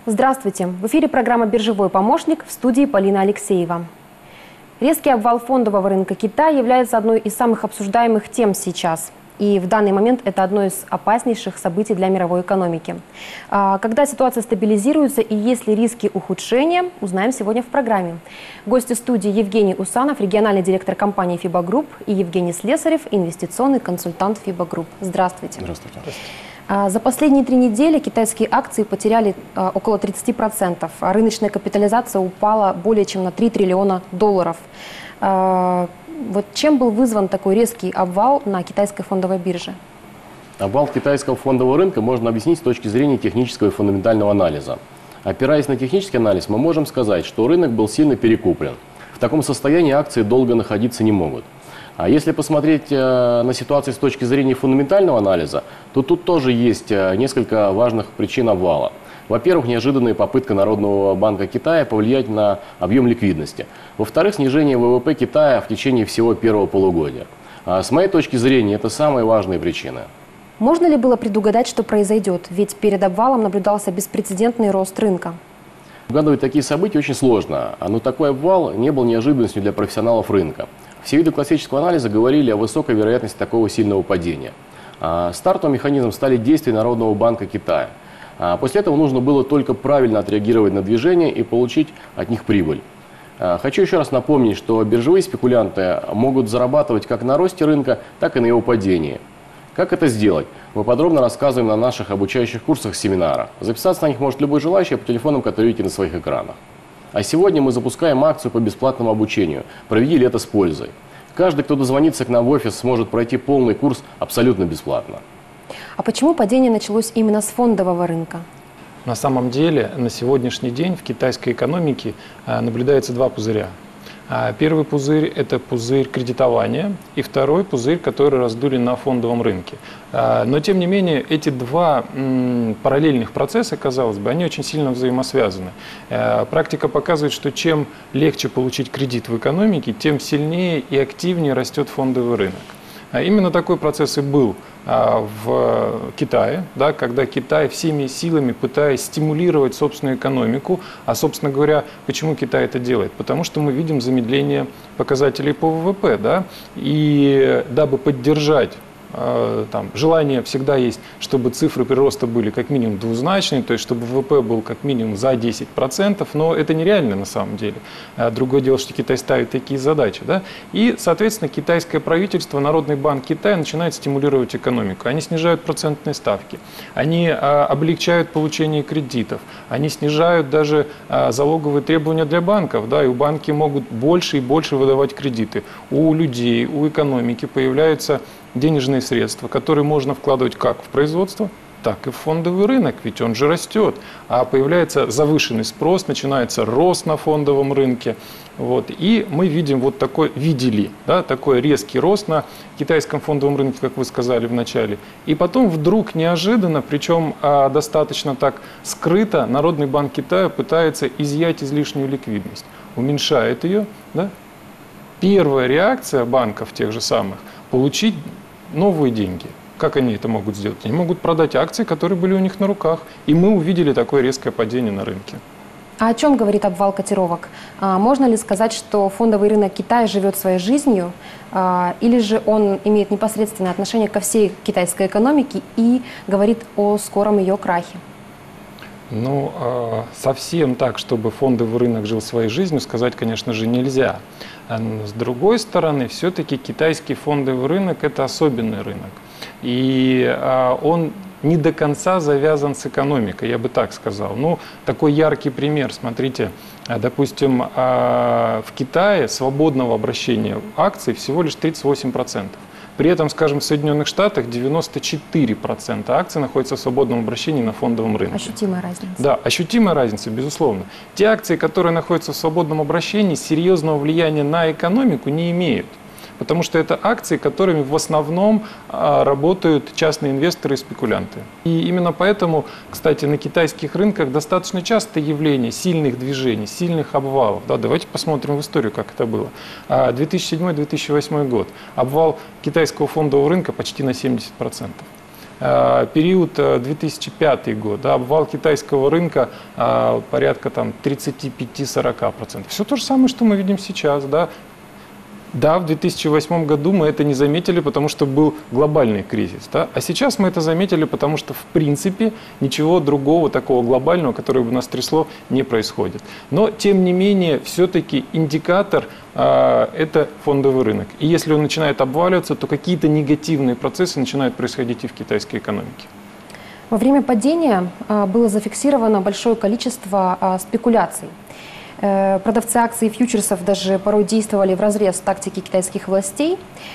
Здравствуйте! В эфире программа «Биржевой помощник», в студии Полина Алексеева. Резкий обвал фондового рынка Китая является одной из самых обсуждаемых тем сейчас. И в данный момент это одно из опаснейших событий для мировой экономики. Когда ситуация стабилизируется и есть ли риски ухудшения, узнаем сегодня в программе. Гости студии Евгений Усанов, региональный директор компании «Фиба Групп», и Евгений Слесарев, инвестиционный консультант «Фиба Групп». Здравствуйте. Здравствуйте. За последние 3 недели китайские акции потеряли около 30%, а рыночная капитализация упала более чем на 3 триллиона долларов. Вот чем был вызван такой резкий обвал на китайской фондовой бирже? Обвал китайского фондового рынка можно объяснить с точки зрения технического и фундаментального анализа. Опираясь на технический анализ, мы можем сказать, что рынок был сильно перекуплен. В таком состоянии акции долго находиться не могут. А если посмотреть на ситуацию с точки зрения фундаментального анализа, то тут тоже есть несколько важных причин обвала. Во-первых, неожиданная попытка Народного банка Китая повлиять на объем ликвидности. Во-вторых, снижение ВВП Китая в течение всего первого полугодия. С моей точки зрения, это самые важные причины. Можно ли было предугадать, что произойдет? Ведь перед обвалом наблюдался беспрецедентный рост рынка. Угадывать такие события очень сложно, но такой обвал не был неожиданностью для профессионалов рынка. Все виды классического анализа говорили о высокой вероятности такого сильного падения. Стартовым механизмом стали действия Народного банка Китая. После этого нужно было только правильно отреагировать на движение и получить от них прибыль. Хочу еще раз напомнить, что биржевые спекулянты могут зарабатывать как на росте рынка, так и на его падении. Как это сделать? Мы подробно рассказываем на наших обучающих курсах, семинарах. Записаться на них может любой желающий по телефонам, которые видите на своих экранах. А сегодня мы запускаем акцию по бесплатному обучению «Проведи лето с пользой». Каждый, кто дозвонится к нам в офис, сможет пройти полный курс абсолютно бесплатно. А почему падение началось именно с фондового рынка? На самом деле, на сегодняшний день в китайской экономике наблюдается 2 пузыря. Первый пузырь – это пузырь кредитования, и второй пузырь, который раздули на фондовом рынке. Но, тем не менее, эти 2 параллельных процесса, казалось бы, они очень сильно взаимосвязаны. Практика показывает, что чем легче получить кредит в экономике, тем сильнее и активнее растет фондовый рынок. Именно такой процесс и был в Китае, да, когда Китай всеми силами пытаясь стимулировать собственную экономику. А, собственно говоря, почему Китай это делает? Потому что мы видим замедление показателей по ВВП. Да, и дабы поддержать, желание всегда есть, чтобы цифры прироста были как минимум двузначные, то есть чтобы ВВП был как минимум за 10%, но это нереально на самом деле. Другое дело, что Китай ставит такие задачи. Да? И, соответственно, китайское правительство, Народный банк Китая начинает стимулировать экономику. Они снижают процентные ставки, они облегчают получение кредитов, они снижают даже залоговые требования для банков, да, и банки могут больше и больше выдавать кредиты. У людей, у экономики появляются денежные средства, которые можно вкладывать как в производство, так и в фондовый рынок, ведь он же растет. А появляется завышенный спрос, начинается рост на фондовом рынке. Вот. И мы видим такой резкий рост на китайском фондовом рынке, как вы сказали в начале. И потом вдруг неожиданно, причем достаточно так скрыто, Народный банк Китая пытается изъять излишнюю ликвидность, уменьшает ее. Да? Первая реакция банков тех же самых – получить новые деньги. Как они это могут сделать? Они могут продать акции, которые были у них на руках. И мы увидели такое резкое падение на рынке. А о чем говорит обвал котировок? Можно ли сказать, что фондовый рынок Китая живет своей жизнью, или же он имеет непосредственное отношение ко всей китайской экономике и говорит о скором ее крахе? Ну, совсем так, чтобы фондовый рынок жил своей жизнью, сказать, конечно же, нельзя. С другой стороны, все-таки китайский фондовый рынок – это особенный рынок. И он не до конца завязан с экономикой, я бы так сказал. Ну, такой яркий пример, смотрите, допустим, в Китае свободного обращения акций всего лишь 38%. При этом, скажем, в Соединенных Штатах 94% акций находятся в свободном обращении на фондовом рынке. Ощутимая разница. Да, ощутимая разница, безусловно. Те акции, которые находятся в свободном обращении, серьезного влияния на экономику не имеют. Потому что это акции, которыми в основном работают частные инвесторы и спекулянты. И именно поэтому, кстати, на китайских рынках достаточно часто явление сильных движений, сильных обвалов. Да, давайте посмотрим в историю, как это было. 2007-2008 год. Обвал китайского фондового рынка почти на 70%. Период 2005 год, да, обвал китайского рынка порядка там 35-40%. Все то же самое, что мы видим сейчас. Да. Да, в 2008 году мы это не заметили, потому что был глобальный кризис. Да? А сейчас мы это заметили, потому что, в принципе, ничего другого такого глобального, которое бы нас трясло, не происходит. Но, тем не менее, все-таки индикатор это фондовый рынок. И если он начинает обваливаться, то какие-то негативные процессы начинают происходить и в китайской экономике. Во время падения было зафиксировано большое количество спекуляций. Продавцы акций и фьючерсов даже порой действовали вразрез тактики китайских властей,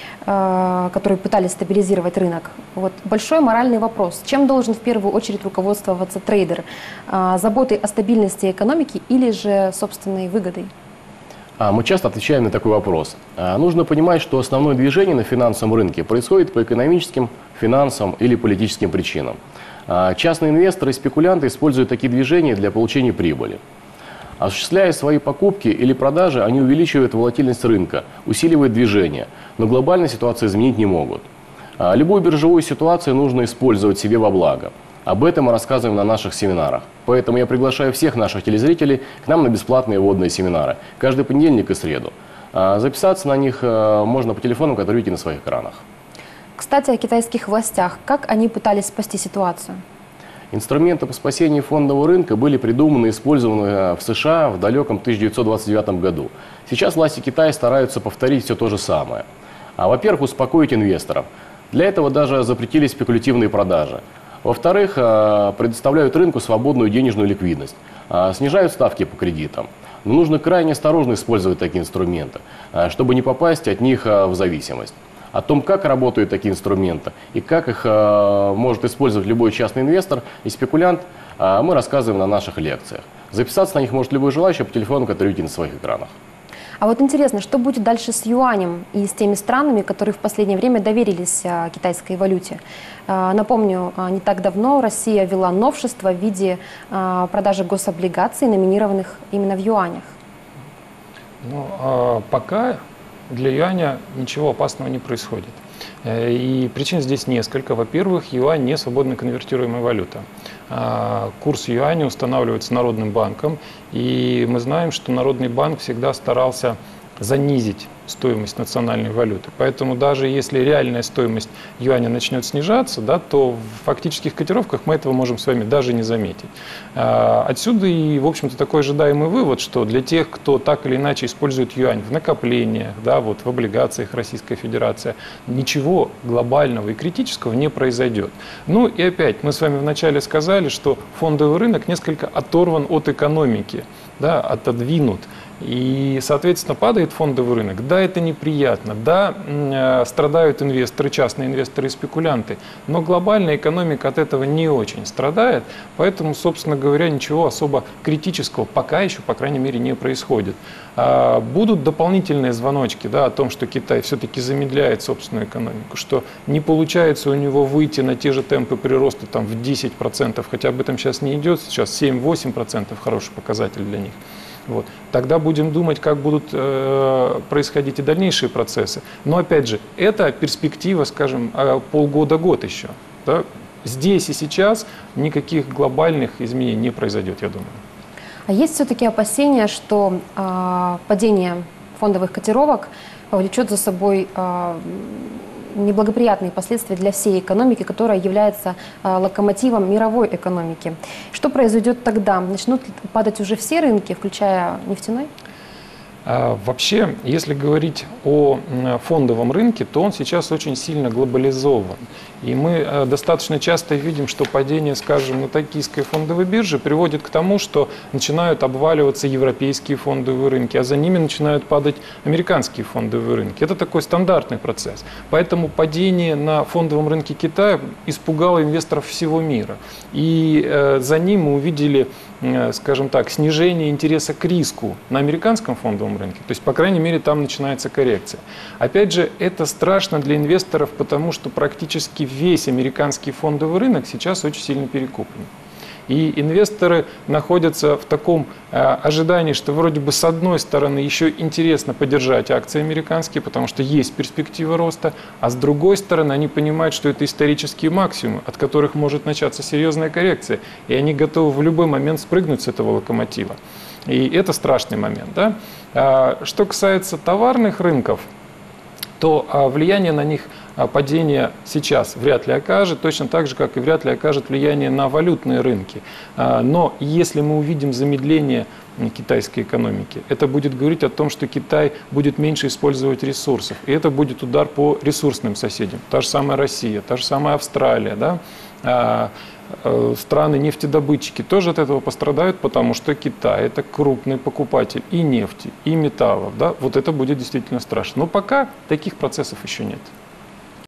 которые пытались стабилизировать рынок. Вот большой моральный вопрос. Чем должен в первую очередь руководствоваться трейдер? Заботой о стабильности экономики или же собственной выгодой? Мы часто отвечаем на такой вопрос. Нужно понимать, что основное движение на финансовом рынке происходит по экономическим, финансовым или политическим причинам. Частные инвесторы и спекулянты используют такие движения для получения прибыли. Осуществляя свои покупки или продажи, они увеличивают волатильность рынка, усиливают движение, но глобальную ситуацию изменить не могут. Любую биржевую ситуацию нужно использовать себе во благо. Об этом мы рассказываем на наших семинарах. Поэтому я приглашаю всех наших телезрителей к нам на бесплатные вводные семинары каждый понедельник и среду. Записаться на них можно по телефону, который видите на своих экранах. Кстати, о китайских властях. Как они пытались спасти ситуацию? Инструменты по спасению фондового рынка были придуманы и использованы в США в далеком 1929 году. Сейчас власти Китая стараются повторить все то же самое. Во-первых, успокоить инвесторов. Для этого даже запретили спекулятивные продажи. Во-вторых, предоставляют рынку свободную денежную ликвидность, снижают ставки по кредитам. Но нужно крайне осторожно использовать такие инструменты, чтобы не попасть от них в зависимость. О том, как работают такие инструменты и как их может использовать любой частный инвестор и спекулянт, мы рассказываем на наших лекциях. Записаться на них может любой желающий по телефону, который видите на своих экранах. А вот интересно, что будет дальше с юанем и с теми странами, которые в последнее время доверились китайской валюте? Напомню, не так давно Россия ввела новшество в виде продажи гособлигаций, номинированных именно в юанях. Пока для юаня ничего опасного не происходит. И причин здесь несколько. Во-первых, юань не свободно конвертируемая валюта. Курс юаня устанавливается Народным банком, и мы знаем, что Народный банк всегда старался занизить стоимость национальной валюты. Поэтому даже если реальная стоимость юаня начнет снижаться, да, то в фактических котировках мы этого можем с вами даже не заметить. Отсюда и, в общем-то, такой ожидаемый вывод, что для тех, кто так или иначе использует юань в накоплениях, да, вот, в облигациях Российской Федерации, ничего глобального и критического не произойдет. Ну и опять, мы с вами вначале сказали, что фондовый рынок несколько оторван от экономики, да, отодвинут. И, соответственно, падает фондовый рынок. Да, это неприятно. Да, страдают инвесторы, частные инвесторы и спекулянты. Но глобальная экономика от этого не очень страдает. Поэтому, собственно говоря, ничего особо критического пока еще, по крайней мере, не происходит. Будут дополнительные звоночки, да, о том, что Китай все-таки замедляет собственную экономику, что не получается у него выйти на те же темпы прироста там, в 10%, хотя об этом сейчас не идет. Сейчас 7-8% хороший показатель для них. Вот. Тогда будем думать, как будут происходить и дальнейшие процессы. Но опять же, это перспектива, скажем, полгода-год еще. Да? Здесь и сейчас никаких глобальных изменений не произойдет, я думаю. А есть все-таки опасения, что падение фондовых котировок повлечет за собой неблагоприятные последствия для всей экономики, которая является локомотивом мировой экономики. Что произойдет тогда? Начнут падать уже все рынки, включая нефтяной? Вообще, если говорить о фондовом рынке, то он сейчас очень сильно глобализован. И мы достаточно часто видим, что падение, скажем, на токийской фондовой бирже приводит к тому, что начинают обваливаться европейские фондовые рынки, а за ними начинают падать американские фондовые рынки. Это такой стандартный процесс. Поэтому падение на фондовом рынке Китая испугало инвесторов всего мира. И за ним мы увидели, скажем так, снижение интереса к риску на американском фондовом рынке. То есть, по крайней мере, там начинается коррекция. Опять же, это страшно для инвесторов, потому что практически весь американский фондовый рынок сейчас очень сильно перекуплен. И инвесторы находятся в таком ожидании, что вроде бы с одной стороны еще интересно поддержать акции американские, потому что есть перспектива роста, а с другой стороны они понимают, что это исторические максимумы, от которых может начаться серьезная коррекция, и они готовы в любой момент спрыгнуть с этого локомотива. И это страшный момент. Да? Что касается товарных рынков, то влияние на них падение сейчас вряд ли окажет, точно так же, как и вряд ли окажет влияние на валютные рынки. Но если мы увидим замедление китайской экономики, это будет говорить о том, что Китай будет меньше использовать ресурсов. И это будет удар по ресурсным соседям. Та же самая Россия, та же самая Австралия, да? Страны нефтедобытчики тоже от этого пострадают, потому что Китай – это крупный покупатель и нефти, и металлов. Да? Вот это будет действительно страшно. Но пока таких процессов еще нет.